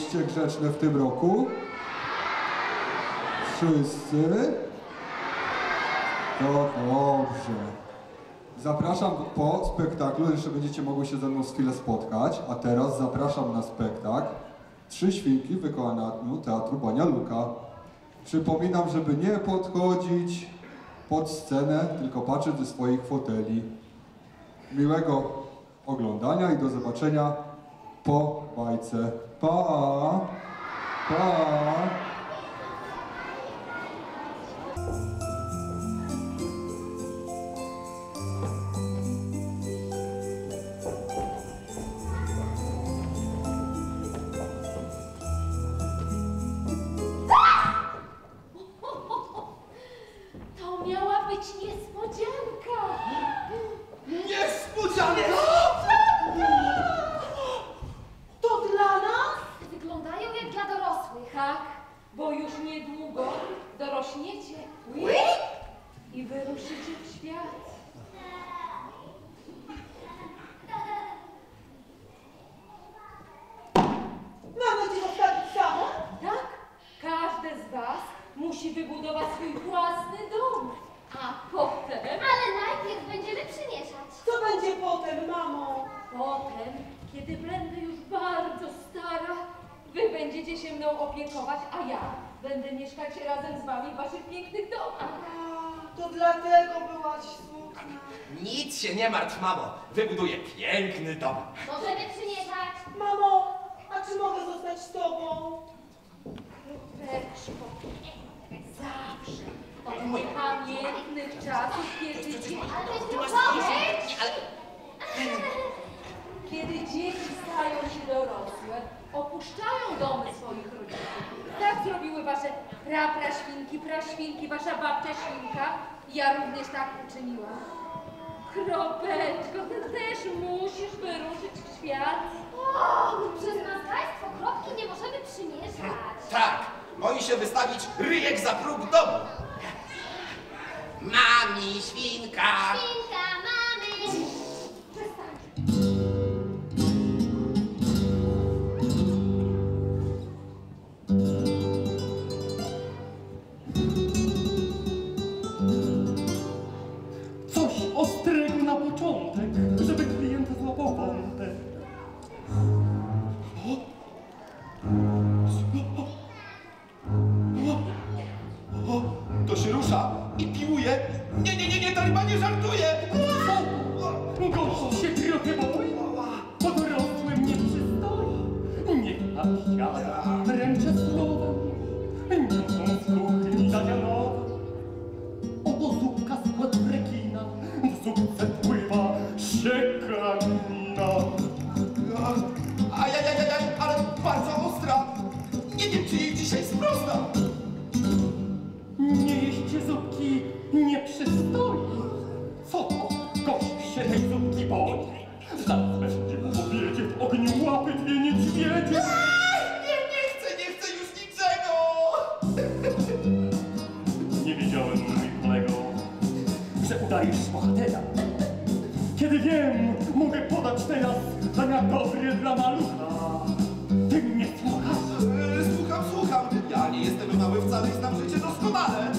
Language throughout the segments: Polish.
Byliście grzeczne w tym roku? Wszyscy? To dobrze. Zapraszam po spektaklu, jeszcze będziecie mogły się ze mną z chwilę spotkać, a teraz zapraszam na spektakl Trzy świnki w wykonaniu Teatru Bania Luka. Przypominam, żeby nie podchodzić pod scenę, tylko patrzeć ze swoich foteli. Miłego oglądania i do zobaczenia po bajce. Pa! Pa! To miała być niespodzianka. Niespodzianka! To dla nas? Wyglądają jak dla dorosłych. Tak, bo już niedługo dorośniecie i wyruszycie w świat. Mamy cię zostawić samą? Tak, każde z was musi wybudować swój własny dom. A potem... Ale najpierw będziemy przymieszać. Co będzie potem, mamo? Potem, kiedy będę już bardzo stara, wy będziecie się mną opiekować, a ja będę mieszkać razem z wami w waszych pięknych domach. A, to dlatego byłaś smutna. Nic się nie martw, mamo. Wybuduję piękny dom. Możemy przymieszać. Mamo, a czy mogę zostać z tobą? Lubeczko, zawsze od pamiętnych czasów, kiedy dzieci stają się dorosłe, opuszczają domy swoich rodziców. Tak zrobiły wasze prapraświnki, praświnki, wasza babcia świnka. Ja również tak uczyniłam. Kropeczko, ty też musisz wyruszyć w świat. O, przez nazwaństwo kropki nie możemy przymieszać. Tak, boi się wystawić ryjek za próg domu. Mami, świnka! Świnka mamy. Coś ostrego na początek, żeby klient złapał wątek. O, to się rusza i piłuje. Nie, to chyba nie żartuje. Gość się trochę boi, bo dorosłym nie przystoi. Niech nam siada, wręczę słowem, niosą z kuchni zadzianowe. Oto zupka z płet rekina, w zupce pływa siekanina. Ajajajajaj, ale bardzo ostra. Nie wiem, czy jej dzisiaj sprosta. Nie jeść zupki nie przystoi. Co to? Gość się tej zupki boi. Zaraz będzie mu powiedzie w ogniu łapy dwie niedźwiedzie. Nie chcę już niczego. Nie wiedziałem, mój kolego, że udajesz bohatera. Kiedy wiem, mogę podać teraz dania dobre dla malucha. Ty mnie słuchasz? Słucham. Ja nie jestem mały wcale i znam życie doskonale.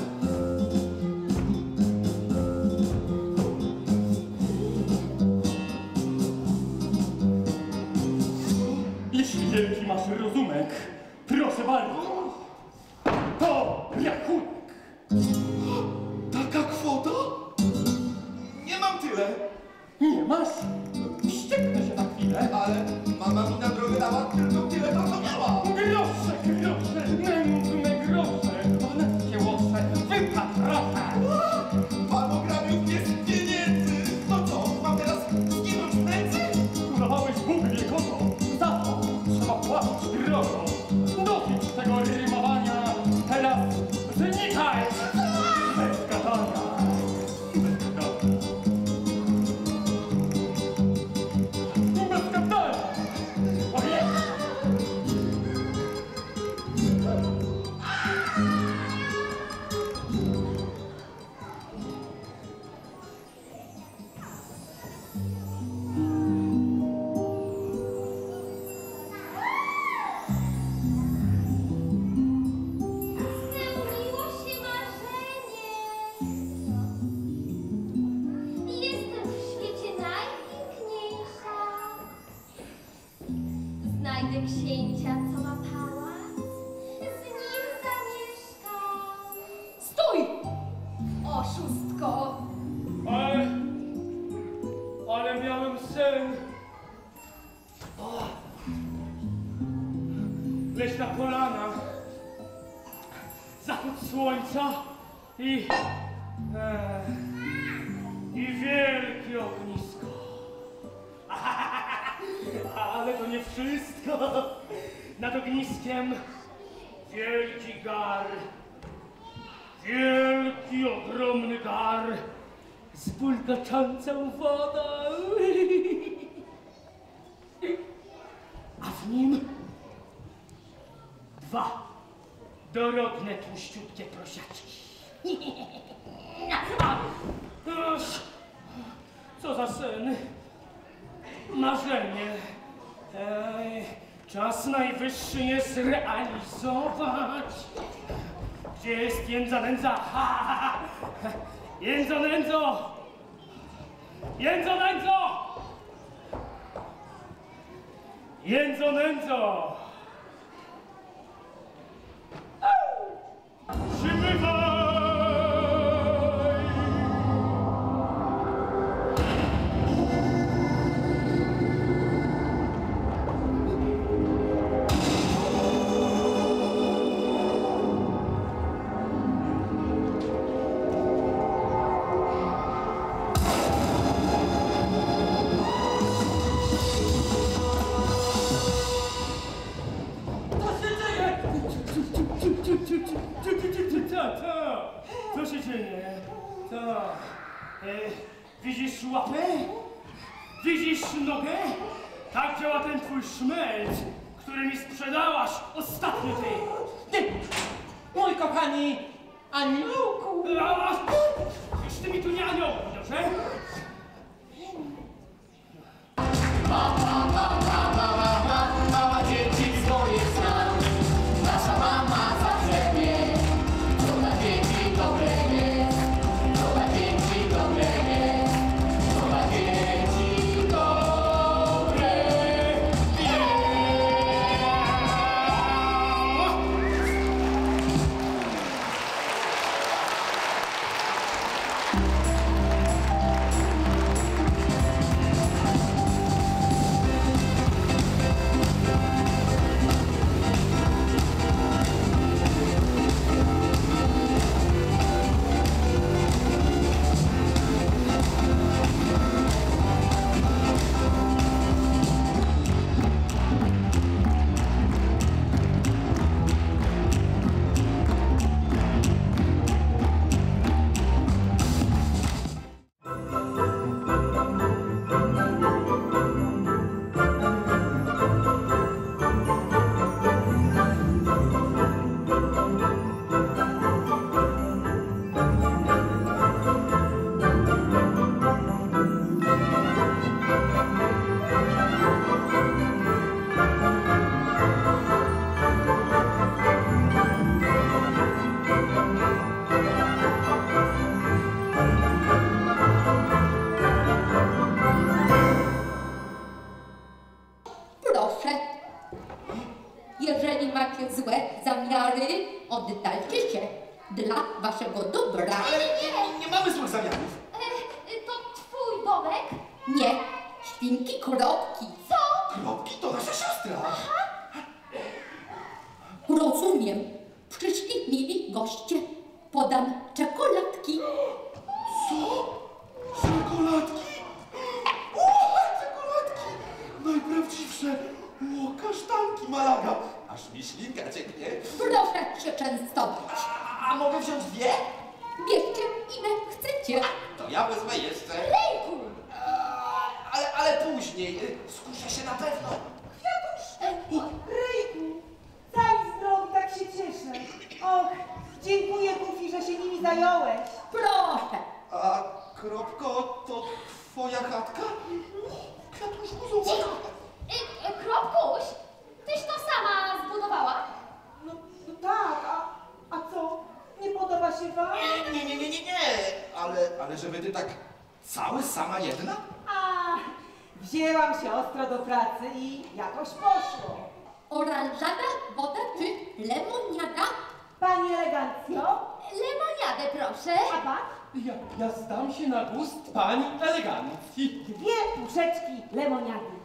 Jeśli wielki masz rozumek, proszę bardzo, to rachunek. Taka kwota? Nie mam tyle. Nie masz? Wścieknę się na chwilę. Ale mama mi na drogę dała tylko tyle, co miała. Grosze, nędzne grosze, one się łosze, wypatrosze. Pan ograbił mnie z pieniędzy. No co, mam teraz zginąć w nędzy? Udawałeś Bóg wie kogo, za to trzeba płacić grono. Dosyć tego rymowania, teraz znikaj! Bez gadania. Bez gadania! Ojej! zachód słońca i wielkie ognisko. Ale to nie wszystko. Nad ogniskiem wielki gar. Wielki, ogromny gar z bulgoczącą wodą. A w nim dwa dorodne, tłuściutkie prosiaczki. Co za sen. Marzenie. Czas najwyższy je zrealizować. Gdzie jest jędza nędza? Jędzo nędzo! Jędzo nędzo! Jędzo nędzo! Przybywaj! Co się dzieje? Widzisz łapę? Widzisz nogę? Tak działa ten twój szmelc, który mi sprzedałaś ostatnio ty. Mój kochani aniołku! Już ty mi tu nie anioł, dobrze? Mama dzieci swoje zna. Nasza mama zawsze wie, co dla dzieci dobre jest, co dla dzieci dobre jest, co dla dzieci dobre jest. Proszę, jeżeli macie złe zamiary, oddalcie się dla waszego dobra. Ale nie mamy złych zamiarów. To twój domek? Nie, świnki kropki. Co? Kropki to nasza siostra. Rozumiem, przyszli mili goście. Podam czekoladki. Co? Czekoladki? O, czekoladki! Najprawdziwsze. O, kasztanki Malaga. Aż mi ślinka cieknie. Proszę się częstować. A mogę wziąć dwie? Bierzcie ile chcecie. To ja wezmę jeszcze. Lejku! Ale później. Skuszę się na pewno. Ryjku, cali zdrowi, tak się cieszę. Och, dziękuję Bufi, że się nimi zająłeś. Proszę. A Kropko, to twoja chatka? O, Kwiatuszku, zobacz. Kropkuś, tyś to sama zbudowała? No tak, a co? Nie podoba się wam? Nie. Ale żeby ty tak cały sama jedna? A, wzięłam siostro do pracy i jakoś poszło. Oranżada, woda czy lemoniada? Pani elegancjo, Lemoniadę proszę. a pan? Ja zdam się na gust pani elegancji. 2 puszeczki lemoniady.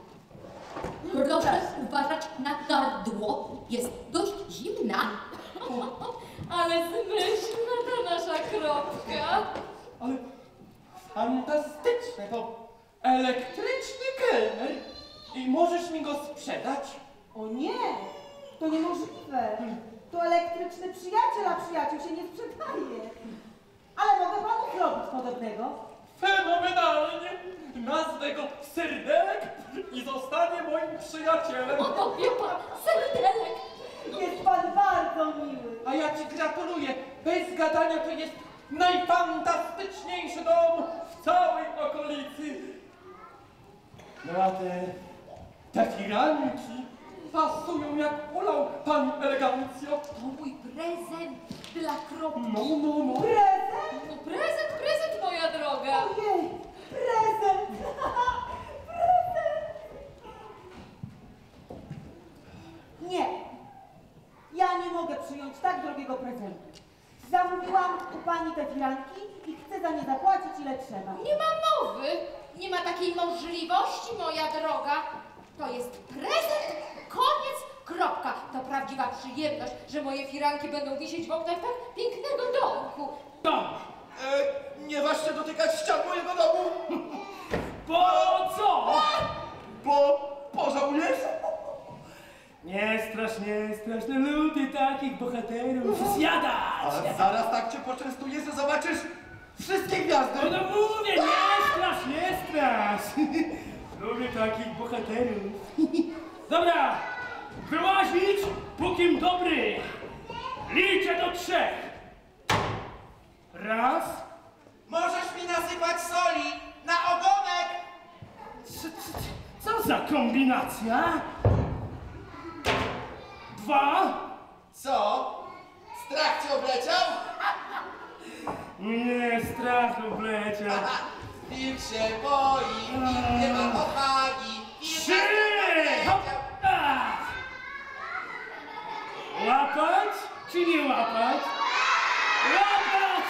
Proszę uważać na gardło. Jest dość zimna. Ale zmyślna ta nasza kropka. Ale fantastyczne, to elektryczny kelner. I możesz mi go sprzedać? O nie, to niemożliwe. To elektryczny przyjaciel, a przyjaciół się nie sprzedaje. Ale mogę panu zrobić podobnego. Fenomenalnie! Nazwę go Serdelek i zostanie moim przyjacielem. Oto wie pan, serdelek. Jest pan bardzo miły. A ja ci gratuluję. Bez gadania to jest najfantastyczniejszy dom w całej okolicy. No a te firanki pasują jak ulał pani elegancjo. To mój prezent dla kropki. No. Prezent? No prezent, moja droga. Ojej, prezent. Prezent. Nie, ja nie mogę przyjąć tak drogiego prezentu. Zamówiłam u pani te firanki i chcę za nie zapłacić ile trzeba. Nie ma mowy, nie ma takiej możliwości, moja droga. To jest prezent, koniec, kropka. To prawdziwa przyjemność, że moje firanki będą wisieć w oknach tak pięknego domku. Nie waż się dotykać ścian mojego domu, Po co? bo pożałujesz? Nie strasz, nie lubię takich bohaterów. Zjadać! Ale zaraz tak cię poczęstuję, że zobaczysz wszystkie gwiazdy. No mówię, nie strasz. Lubię takich bohaterów. Dobra, wyłazić, pókim dobry. Liczę do 3. Raz. Możesz mi nasypać soli na ogonek! Co za kombinacja? 2. Co? Strach cię obleciał? Nie, strach obleciał. Wilk się boi, wilk nie ma odwagi. Wilk 3. nas Hop. obleciał. Łapać czy nie łapać? Łapać!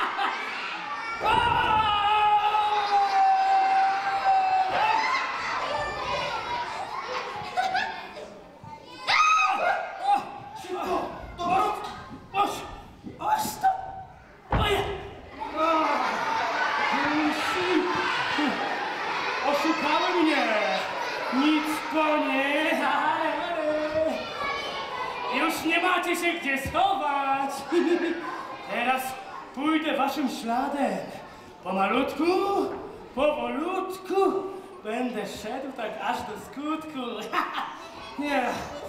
Szybko, do mrówki. Oś to! Oje! Oszukały mnie! Nic po nie! Już nie macie się gdzie schować! Teraz pójdę waszym śladem. Pomalutku, powolutku będę szedł tak aż do skutku. Nie.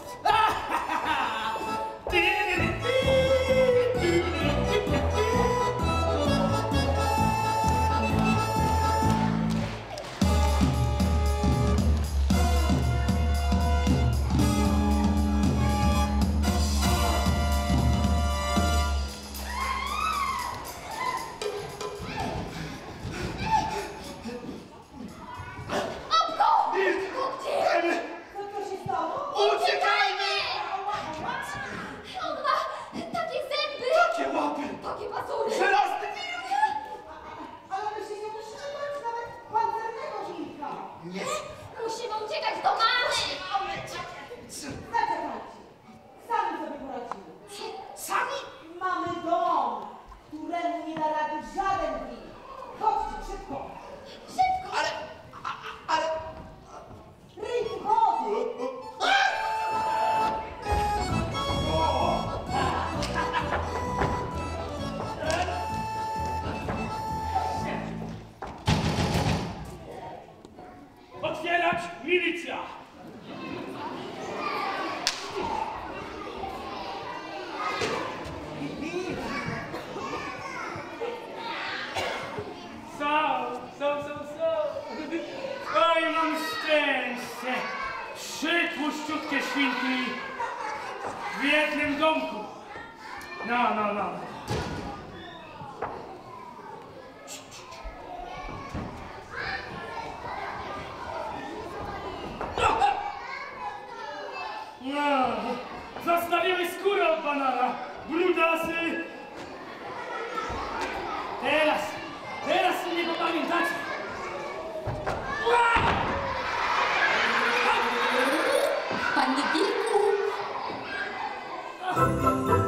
Co to się stało? Uciekajmy! On ma takie zęby, Jakie łapy! takie pazury. Żelazny wilk! Ale my się nie musimy bać nawet pancernego wilka. Nie. Musimy uciekać do mamy. Zaczekajcie. Sami sobie poradzimy. Sami? Mamy dom, któremu nie da rady żaden wilk. Chodźcie, szybko. Szybko. Ale... Ryj wody. Otwierać milicja! Są. Oj, mam szczęście. 3 tłuszczutkie świnki w jednym domku. No. No, zostawiły skórę od banana. Brudasy. Teraz mnie popamiętacie. Panie Wilku!